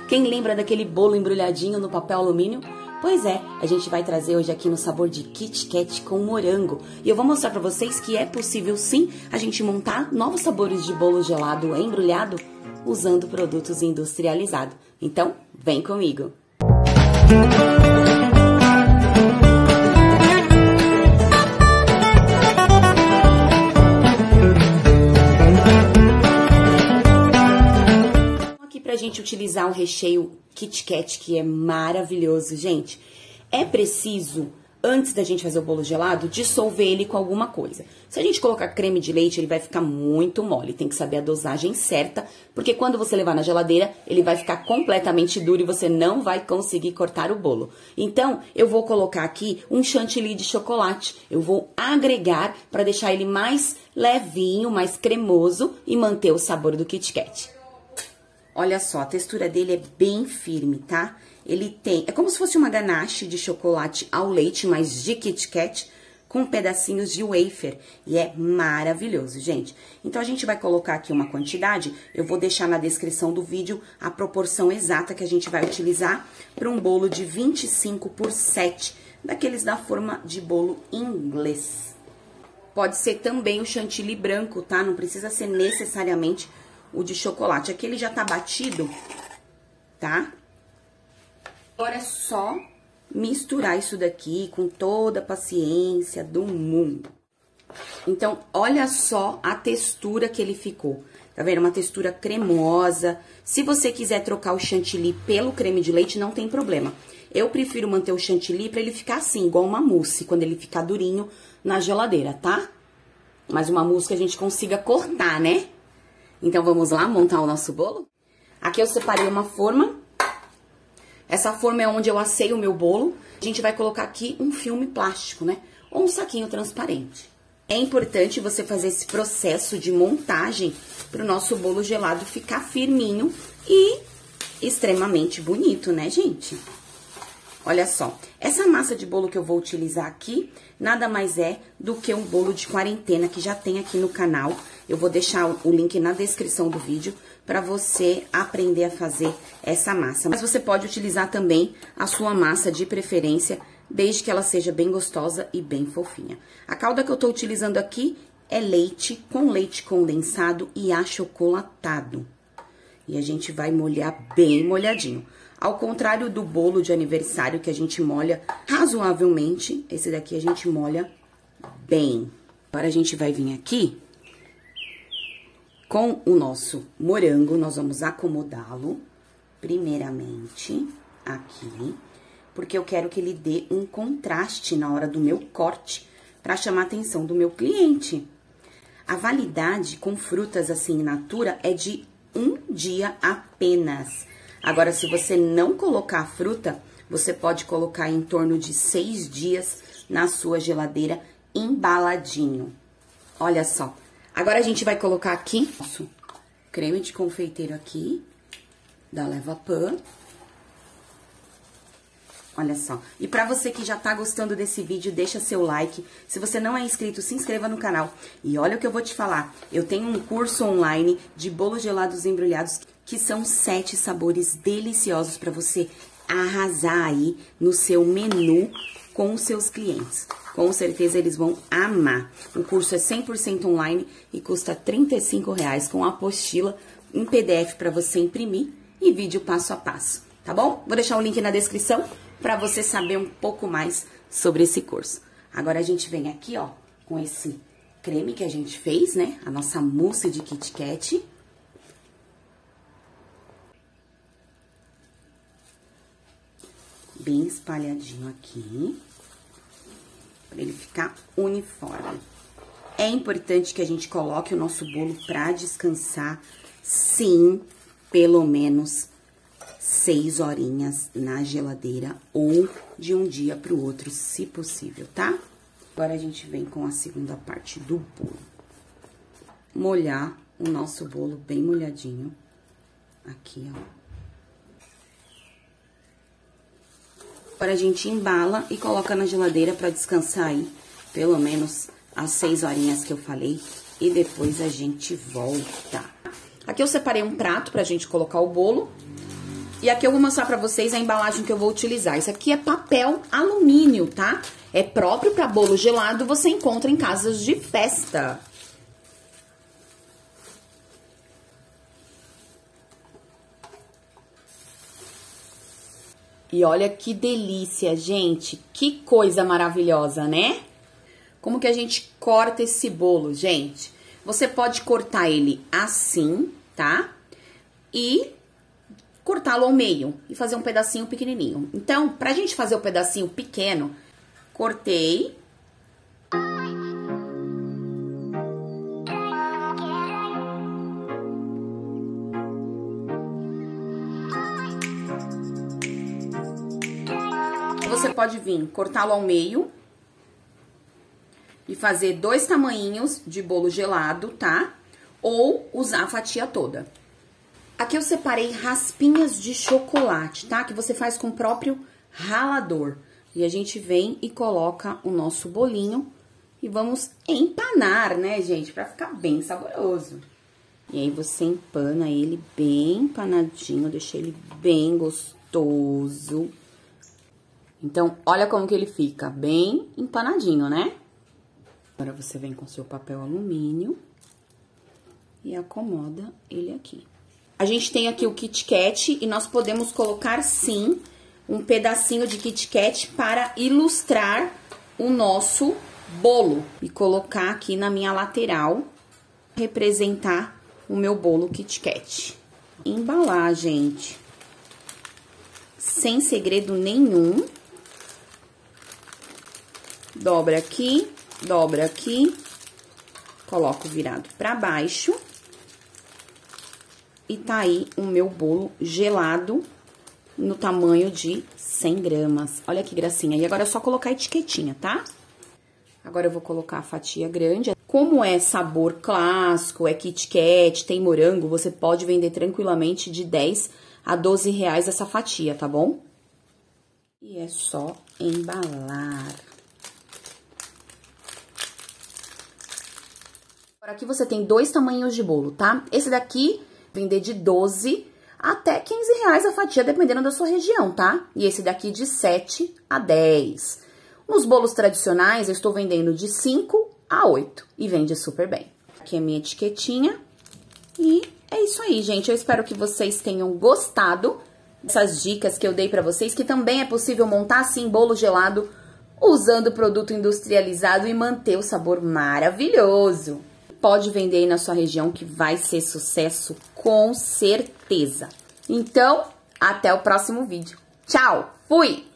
Quem lembra daquele bolo embrulhadinho no papel alumínio? Pois é, a gente vai trazer hoje aqui no sabor de Kit Kat com morango. E eu vou mostrar pra vocês que é possível sim a gente montar novos sabores de bolo gelado embrulhado usando produtos industrializados. Então, vem comigo! Aqui pra gente utilizar um recheio Kit Kat que é maravilhoso, gente. É preciso, antes da gente fazer o bolo gelado, dissolver ele com alguma coisa. Se a gente colocar creme de leite, ele vai ficar muito mole. Tem que saber a dosagem certa, porque quando você levar na geladeira, ele vai ficar completamente duro e você não vai conseguir cortar o bolo. Então, eu vou colocar aqui um chantilly de chocolate. Eu vou agregar para deixar ele mais levinho, mais cremoso e manter o sabor do Kit Kat. Olha só, a textura dele é bem firme, tá? Ele tem, é como se fosse uma ganache de chocolate ao leite, mas de Kit Kat, com pedacinhos de wafer. E é maravilhoso, gente. Então, a gente vai colocar aqui uma quantidade, eu vou deixar na descrição do vídeo a proporção exata que a gente vai utilizar para um bolo de 25 por 7, daqueles da forma de bolo inglês. Pode ser também o chantilly branco, tá? Não precisa ser necessariamente o de chocolate. Aqui ele já tá batido, tá? Agora é só misturar isso daqui com toda a paciência do mundo. Então, olha só a textura que ele ficou. Tá vendo? Uma textura cremosa. Se você quiser trocar o chantilly pelo creme de leite, não tem problema. Eu prefiro manter o chantilly pra ele ficar assim, igual uma mousse, quando ele ficar durinho na geladeira, tá? Mas uma mousse que a gente consiga cortar, né? Então, vamos lá montar o nosso bolo? Aqui eu separei uma forma. Essa forma é onde eu assei o meu bolo. A gente vai colocar aqui um filme plástico, né? Ou um saquinho transparente. É importante você fazer esse processo de montagem para o nosso bolo gelado ficar firminho e extremamente bonito, né, gente? Olha só, essa massa de bolo que eu vou utilizar aqui, nada mais é do que um bolo de quarentena que já tem aqui no canal. Eu vou deixar o link na descrição do vídeo para você aprender a fazer essa massa. Mas você pode utilizar também a sua massa de preferência, desde que ela seja bem gostosa e bem fofinha. A calda que eu tô utilizando aqui é leite com leite condensado e achocolatado. E a gente vai molhar bem molhadinho. Ao contrário do bolo de aniversário, que a gente molha razoavelmente, esse daqui a gente molha bem. Agora, a gente vai vir aqui com o nosso morango, nós vamos acomodá-lo, primeiramente, aqui, porque eu quero que ele dê um contraste na hora do meu corte, para chamar a atenção do meu cliente. A validade com frutas assim in natura é de 1 dia apenas. Agora, se você não colocar a fruta, você pode colocar em torno de 6 dias na sua geladeira embaladinho. Olha só. Agora, a gente vai colocar aqui nosso creme de confeiteiro aqui, da Levapan. Olha só. E pra você que já tá gostando desse vídeo, deixa seu like. Se você não é inscrito, se inscreva no canal. E olha o que eu vou te falar. Eu tenho um curso online de bolos gelados embrulhados, que são 7 sabores deliciosos para você arrasar aí no seu menu com os seus clientes. Com certeza eles vão amar. O curso é 100% online e custa R$ 35,00 com apostila em PDF para você imprimir e vídeo passo a passo, tá bom? Vou deixar o link na descrição para você saber um pouco mais sobre esse curso. Agora a gente vem aqui, ó, com esse creme que a gente fez, né? A nossa mousse de Kit Kat. Bem espalhadinho aqui, para ele ficar uniforme. É importante que a gente coloque o nosso bolo para descansar, sim, pelo menos 6 horinhas na geladeira ou de um dia para o outro, se possível, tá? Agora, a gente vem com a segunda parte do bolo. Molhar o nosso bolo bem molhadinho, aqui, ó. Agora, a gente embala e coloca na geladeira para descansar aí, pelo menos as 6 horinhas que eu falei, e depois a gente volta. Aqui eu separei um prato pra gente colocar o bolo. E aqui eu vou mostrar pra vocês a embalagem que eu vou utilizar. Isso aqui é papel alumínio, tá? É próprio pra bolo gelado, você encontra em casas de festa. E olha que delícia, gente. Que coisa maravilhosa, né? Como que a gente corta esse bolo, gente? Você pode cortar ele assim, tá? E cortá-lo ao meio e fazer um pedacinho pequenininho. Então, pra gente fazer o pedacinho pequeno, cortei. Você pode vir cortá-lo ao meio e fazer 2 tamanhinhos de bolo gelado, tá? Ou usar a fatia toda. Aqui eu separei raspinhas de chocolate, tá? Que você faz com o próprio ralador. E a gente vem e coloca o nosso bolinho e vamos empanar, né, gente? Pra ficar bem saboroso. E aí você empana ele bem empanadinho, deixa ele bem gostoso. Então, olha como que ele fica, bem empanadinho, né? Agora você vem com seu papel alumínio e acomoda ele aqui. A gente tem aqui o Kit Kat e nós podemos colocar, sim, um pedacinho de Kit Kat para ilustrar o nosso bolo. E colocar aqui na minha lateral, representar o meu bolo Kit Kat. Embalar, gente, sem segredo nenhum. Dobra aqui, coloco virado pra baixo. E tá aí o meu bolo gelado no tamanho de 100 gramas. Olha que gracinha. E agora é só colocar a etiquetinha, tá? Agora eu vou colocar a fatia grande. Como é sabor clássico, é Kit Kat, tem morango, você pode vender tranquilamente de 10 a 12 reais essa fatia, tá bom? E é só embalar. Agora aqui você tem 2 tamanhos de bolo, tá? Esse daqui vender de 12 até 15 reais a fatia, dependendo da sua região, tá? E esse daqui de 7 a 10. Nos bolos tradicionais, eu estou vendendo de 5 a 8 e vende super bem. Aqui é a minha etiquetinha. E é isso aí, gente. Eu espero que vocês tenham gostado dessas dicas que eu dei pra vocês, que também é possível montar, assim, bolo gelado usando produto industrializado e manter o sabor maravilhoso. Pode vender aí na sua região que vai ser sucesso com certeza. Então, até o próximo vídeo. Tchau! Fui!